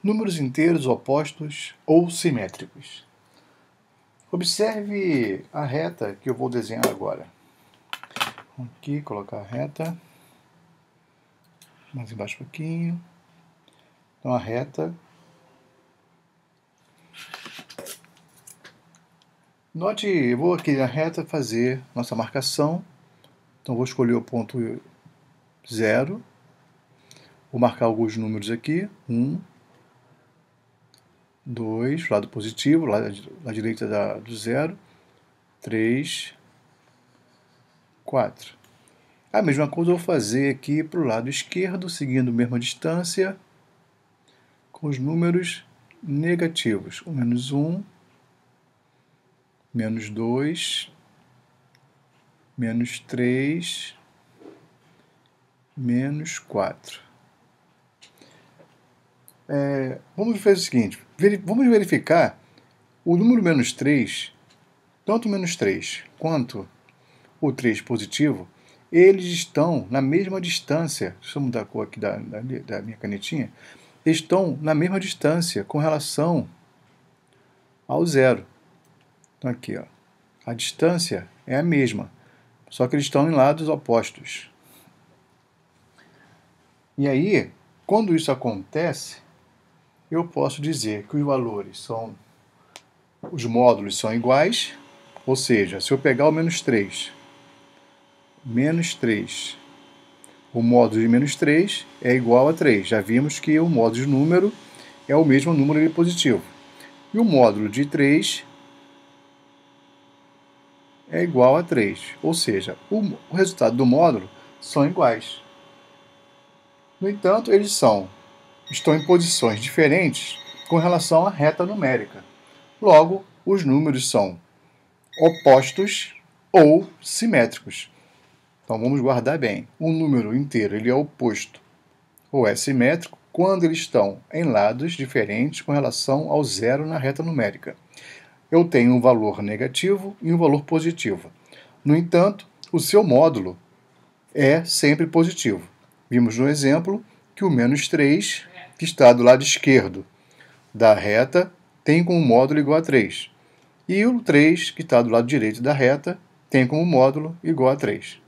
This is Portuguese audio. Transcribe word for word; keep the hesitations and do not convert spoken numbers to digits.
Números inteiros opostos ou simétricos. Observe a reta que eu vou desenhar agora. Aqui, colocar a reta. Mais embaixo um pouquinho. Então, a reta. Note, eu vou aqui na reta fazer nossa marcação. Então, vou escolher o ponto zero. Vou marcar alguns números aqui. um, dois, lado positivo, lado à direita da, do zero. três, quatro. A mesma coisa eu vou fazer aqui para o lado esquerdo, seguindo a mesma distância, com os números negativos. O menos um, menos dois, menos três, menos quatro. É, vamos fazer o seguinte, vamos verificar o número menos três, tanto o menos três quanto o três positivo, eles estão na mesma distância. Deixa eu mudar a cor aqui da, da, da minha canetinha. Estão na mesma distância com relação ao zero. Então aqui, ó, a distância é a mesma, só que eles estão em lados opostos. E aí, quando isso acontece, eu posso dizer que os valores são, os módulos são iguais, ou seja, se eu pegar o menos três, menos três, o módulo de menos três é igual a três. Já vimos que o módulo de número é o mesmo número positivo. E o módulo de três é igual a três. Ou seja, o, o resultado do módulo são iguais. No entanto, eles são, estão em posições diferentes com relação à reta numérica. Logo, os números são opostos ou simétricos. Então vamos guardar bem. Um número inteiro ele é oposto ou é simétrico quando eles estão em lados diferentes com relação ao zero na reta numérica. Eu tenho um valor negativo e um valor positivo. No entanto, o seu módulo é sempre positivo. Vimos no exemplo que o menos três, que está do lado esquerdo da reta, tem como módulo igual a três. E o três, que está do lado direito da reta, tem como módulo igual a três.